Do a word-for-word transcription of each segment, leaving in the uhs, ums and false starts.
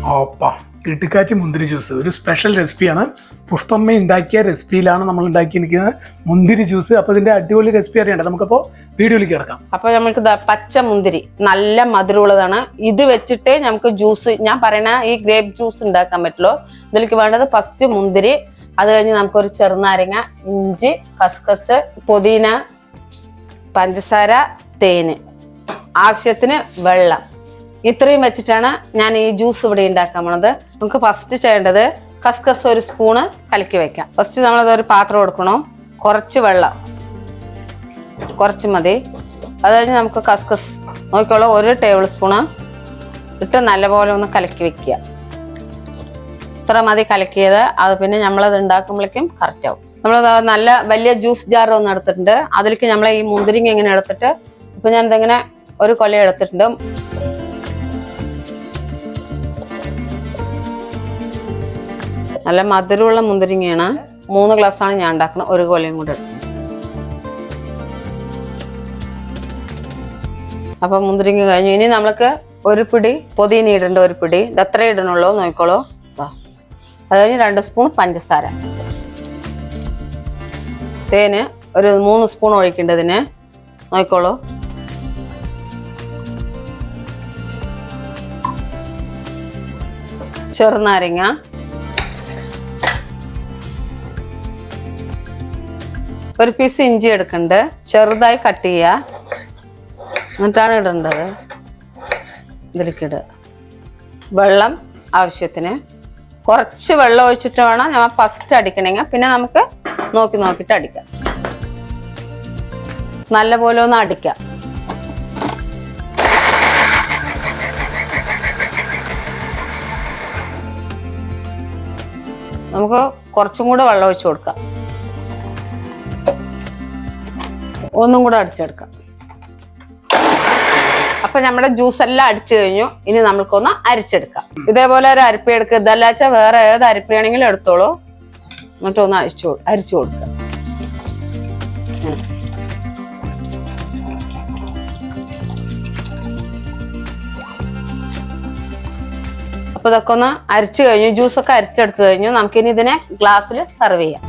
ഓപ്പാ കിട്ടുക്കാച്ചി മുന്തിരി ജ്യൂസ് ഒരു സ്പെഷ്യൽ റെസിപ്പിയാണ്. പുഷ്പമ്മ ഉണ്ടാക്കിയ റെസിപ്പിയിലാണ് നമ്മൾ ഉണ്ടാക്കിയിരിക്കുന്നത് മുന്തിരി ജ്യൂസ്. അപ്പോൾ ഇതിന്റെ അടിപൊളി റെസിപ്പി അറിയണ്ട, നമുക്കപ്പോൾ വീഡിയോയിലേക്ക് കിടക്കാം. അപ്പോൾ നമുക്ക് പച്ച മുന്തിരി നല്ല മധുരമുള്ളതാണ്. ഇത് വെച്ചിട്ട് നമുക്ക് ജ്യൂസ്, ഞാൻ പറയണ ഈ ഗ്രേപ്പ് ജ്യൂസ് ഉണ്ടാക്കാൻ പറ്റുള്ളൂ. ഇതിലേക്ക് വേണ്ടത് ഫസ്റ്റ് മുന്തിരി, അത് കഴിഞ്ഞ് നമുക്കൊരു ചെറുനാരങ്ങ, ഇഞ്ചി, കസ്കസ്, പുതിന, പഞ്ചസാര, തേന്, ആവശ്യത്തിന് വെള്ളം. ഇത്രയും വെച്ചിട്ടാണ് ഞാൻ ഈ ജ്യൂസ് ഇവിടെ ഉണ്ടാക്കാൻ പോണത്. നമുക്ക് ഫസ്റ്റ് ചെയ്യേണ്ടത് കസ്കസ് ഒരു സ്പൂണ് കലക്കി വെക്കാം. ഫസ്റ്റ് നമ്മളത് ഒരു പാത്രം എടുക്കണം, കുറച്ച് വെള്ളം, കുറച്ച് മതി. അത് കഴിഞ്ഞ് നമുക്ക് കസ്കസ് നോക്കിക്കോളൂ, ഒരു ടേബിൾ സ്പൂണ് ഇട്ട് നല്ലപോലെ ഒന്ന് കലക്കി വെക്കുക. ഇത്ര മതി കലക്കിയത്. അത് പിന്നെ നമ്മളത് ഉണ്ടാക്കുമ്പോഴേക്കും കറക്റ്റ് ആവും. നമ്മളത് നല്ല വലിയ ജ്യൂസ് ജാർ ഒന്ന് എടുത്തിട്ടുണ്ട്. അതിലേക്ക് നമ്മൾ ഈ മുന്തിരിങ്ങ ഇങ്ങനെ എടുത്തിട്ട്, ഇപ്പം ഞാൻ ഇതിങ്ങനെ ഒരു കൊല എടുത്തിട്ടുണ്ട്. നല്ല മധുരമുള്ള മുന്തിരിങ്ങയാണ്. മൂന്ന് ഗ്ലാസ്സാണ് ഞാൻ ഉണ്ടാക്കുന്നത്. ഒരു കൊലയും കൂടെ എടുക്കും. അപ്പം മുന്തിരിങ്ങ കഴിഞ്ഞു. ഇനി നമ്മൾക്ക് ഒരു പിടി പുതിന ഇടേണ്ട, ഒരു പിടി ഇത് എത്ര ഇടണുള്ളൂ നോക്കിക്കോളൂ. അത് കഴിഞ്ഞ് രണ്ട് സ്പൂൺ പഞ്ചസാര, തേന് ഒരു മൂന്ന് സ്പൂൺ ഒഴിക്കേണ്ടതിന് നോക്കിക്കോളൂ. ചെറുനാരങ്ങ, ഒരു പീസ് ഇഞ്ചി എടുക്കണ്ട്, ചെറുതായി കട്ട് ചെയ്യുക, എന്നിട്ടാണ് ഇടേണ്ടത്. ഇതിലേക്ക് ഇടുക. വെള്ളം ആവശ്യത്തിന്, കുറച്ച് വെള്ളം ഒഴിച്ചിട്ട് വേണം ഞാൻ ഫസ്റ്റ് അടിക്കണമെങ്കിൽ, പിന്നെ നമുക്ക് നോക്കി നോക്കിയിട്ട് അടിക്കാം. നല്ലപോലെ ഒന്ന് അടിക്കാം. നമുക്ക് കുറച്ചും കൂടെ വെള്ളം ഒഴിച്ചു കൊടുക്കാം. ഒന്നും കൂടെ അടിച്ചെടുക്കാം. അപ്പൊ നമ്മുടെ ജ്യൂസ് എല്ലാം അടിച്ചു കഴിഞ്ഞു. ഇനി നമ്മൾക്കൊന്ന് അരിച്ചെടുക്കാം. ഇതേപോലെ ഒരു അരിപ്പ എടുക്കുക. ഇതല്ലാച്ച വേറെ ഏത് അരിപ്പയാണെങ്കിലും എടുത്തോളൂ. എന്നിട്ട് ഒന്ന് അരിച്ചു അരിച്ചു കൊടുക്കുക. അപ്പൊ ഇതൊക്കെ ഒന്ന് അരിച്ചു കഴിഞ്ഞു. ജ്യൂസൊക്കെ അരിച്ചെടുത്തു കഴിഞ്ഞു. നമുക്കിനി ഇതിനെ ഗ്ലാസ്സിൽ സെർവ് ചെയ്യാം.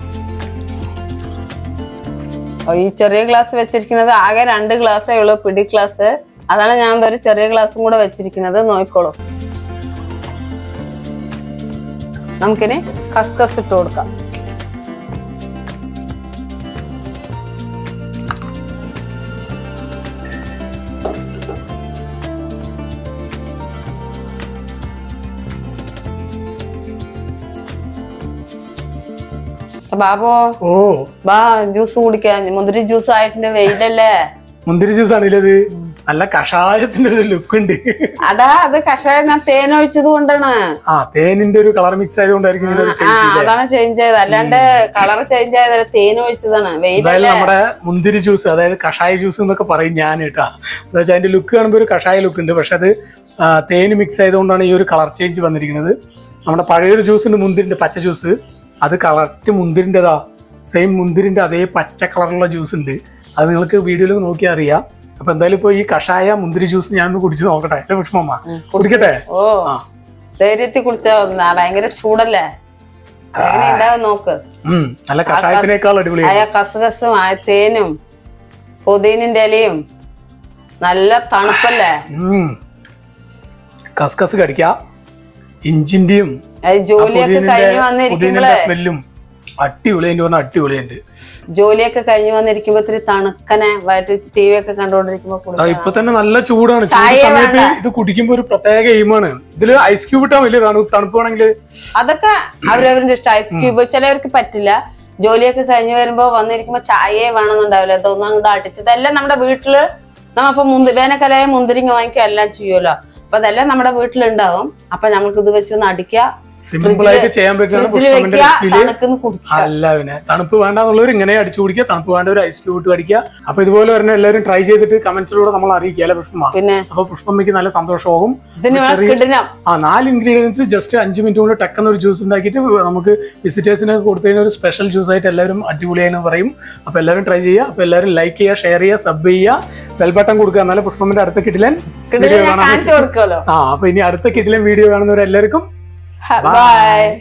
ഈ ചെറിയ ഗ്ലാസ് വെച്ചിരിക്കുന്നത് ആകെ രണ്ട് ഗ്ലാസ്സേ ഉള്ളൂ, പിടി ഗ്ലാസ്. അതാണ് ഞാൻ ഒരു ചെറിയ ഗ്ലാസും കൂടെ വെച്ചിരിക്കുന്നത്. നോക്കിക്കോളൂ. നമുക്കിനി കസ്കസ് ഇട്ട് കൊടുക്കാം. ബാബോ, ഓ ബാ ജ്യൂസ് കുടിക്കാൻ. മുന്തിരി ജ്യൂസ് ആയിട്ടുണ്ട്. വെയിലല്ലേ? മുന്തിരി ജ്യൂസ് ആണില്ലത്. നല്ല കഷായത്തിന്റെ ഒരു ലുക്ക് ഉണ്ട്. അടാ, അത് കഷായം ഞാൻ തേൻ ഒഴിച്ചത് കൊണ്ടാണ്. ആ, തേനിന്റെ ഒരു കളർ മിക്സ് ആയതുകൊണ്ടായിരിക്കും അതാണ് ചേഞ്ച് ആയത്. അല്ലാണ്ട് കളർ ചേഞ്ച് ആയതല്ല, തേൻ ഒഴിച്ചതാണ്. വെയിലല്ലേ? നമ്മുടെ മുന്തിരി ജ്യൂസ്, അതായത് കഷായ ജ്യൂസ് എന്നൊക്കെ പറയും ഞാൻ കേട്ടാ. എന്താ വെച്ചാൽ അതിന്റെ ലുക്ക് കാണുമ്പോൾ ഒരു കഷായ ലുക്ക് ഉണ്ട്, പക്ഷെ അത് തേന് മിക്സ് ആയതുകൊണ്ടാണ് ഈ ഒരു കളർ ചേഞ്ച് വന്നിരിക്കുന്നത്. നമ്മുടെ പഴയൊരു ജ്യൂസിന്റെ മുന്തിരിന്റെ പച്ച ജ്യൂസ്, അത് കറക്റ്റ് മുന്തിരിൻ്റെതാ, സെയിം മുന്തിരിന്റെ അതേ പച്ച കളറുള്ള ജ്യൂസ് ഉണ്ട്. അത് നിങ്ങൾക്ക് വീഡിയോയിൽ നോക്കിയാൽ അറിയാം. അപ്പൊ എന്തായാലും ഇപ്പൊ ഈ കഷായ മുന്തിരി ജ്യൂസ് ഞാൻ ഒന്ന് കുടിച്ചു നോക്കട്ടെ. പുഷ്പമ്മ കുടിക്കട്ടെ? ഓ, ധൈര്യത്തിൽ കുടിച്ചാ. ഭയങ്കര ചൂടല്ലേ? എങ്ങനെ ഉണ്ടാവും നോക്ക്. നല്ല കഷായത്തിനേക്കാൾ അടിപൊളി. കസകസും തേനും പുതിനിന്റെ ഇലയും നല്ല തണുപ്പല്ലേ? കസ്കസ് കടിക്കാം, ഇഞ്ചിന്റെയും ജോലിയൊക്കെ കഴിഞ്ഞ് വന്നിരിക്കുമ്പോഴേ സ്മെല്ലും അടിപൊളിയുണ്ട്. പറഞ്ഞാൽ അടിപൊളിയുണ്ട്. ജോലിയൊക്കെ കഴിഞ്ഞ് വന്നിരിക്കുമ്പോ ഇത്തിരി തണുക്കനെ വയറ്റി ടി വി ഒക്കെ കണ്ടോണ്ടിരിക്കുമ്പോ ഇപ്പൊ തന്നെ നല്ല ചൂടാണ്. ഇത് കുടിക്കുമ്പോ ഒരു പ്രത്യേക എയിമാണ്. ഇതില് ഐസ് ക്യൂബ് ഇട്ടാ വലിയ തണുപ്പ് വേണമെങ്കിൽ അതൊക്കെ അവരവരുടെ ഇഷ്ടം. ഐസ് ക്യൂബ് ചിലവർക്ക് പറ്റില്ല. ജോലിയൊക്കെ കഴിഞ്ഞ് വരുമ്പോ വന്നിരിക്കുമ്പോ ചായയെ വേണമെന്നുണ്ടാവില്ല. ഇതൊന്നും അങ്ങോട്ട് അടിച്ചത് എല്ലാം നമ്മുടെ വീട്ടില് നമ്മപ്പോ മുന്തി വേനൽക്കാലായ മുന്തിരിങ്ങ വാങ്ങിക്കുക എല്ലാം ചെയ്യുമല്ലോ. അപ്പൊ അതെല്ലാം നമ്മുടെ വീട്ടിലുണ്ടാവും. അപ്പൊ നമ്മൾക്ക് ഇത് വെച്ചൊന്ന് അടിക്കുക, സിമ്പിൾ ആയിട്ട് ചെയ്യാൻ പറ്റുന്ന അല്ല പിന്നെ തണുപ്പ് വേണ്ടെന്നുള്ളവർ ഇങ്ങനെ അടിച്ചു കുടിക്കുക, തണുപ്പ് വേണ്ട ഒരു ഐസ് ക്യൂബ് ഇട്ട് അടിക്കുക. അപ്പൊ ഇതുപോലെ പറഞ്ഞ എല്ലാവരും ട്രൈ ചെയ്തിട്ട് കമന്റ്സിലൂടെ നമ്മൾ അറിയിക്കുക അല്ലെ പുഷ്പമ്മ? അപ്പൊ പുഷ്പമ്മയ്ക്ക് നല്ല സന്തോഷമാകും. ആ നാല് ഇൻഗ്രീഡിയൻസ് ജസ്റ്റ് അഞ്ചു മിനിറ്റ് കൊണ്ട് ടക്കുന്ന ഒരു ജ്യൂസ് ഉണ്ടാക്കിയിട്ട് നമുക്ക് വിസിറ്റേഴ്സിന് കൊടുത്തതിന് ഒരു സ്പെഷ്യൽ ജ്യൂസ് ആയിട്ട് എല്ലാവരും അടിപൊളിയായെന്ന് പറയും. അപ്പൊ എല്ലാവരും ട്രൈ ചെയ്യുക. അപ്പൊ എല്ലാവരും ലൈക്ക് ചെയ്യുക, ഷെയർ ചെയ്യുക, സബ് ചെയ്യുക, ബെൽ ബട്ടൺ കൊടുക്കുക. എന്നാലും പുഷ്പമ്മന്റെ അടുത്ത കിടിലൻ വീഡിയോ കാണാൻ. ആ അപ്പൊ ഇനി അടുത്ത കിടിലൻ വീഡിയോ കാണുന്നവരെല്ലാവർക്കും ബൈ.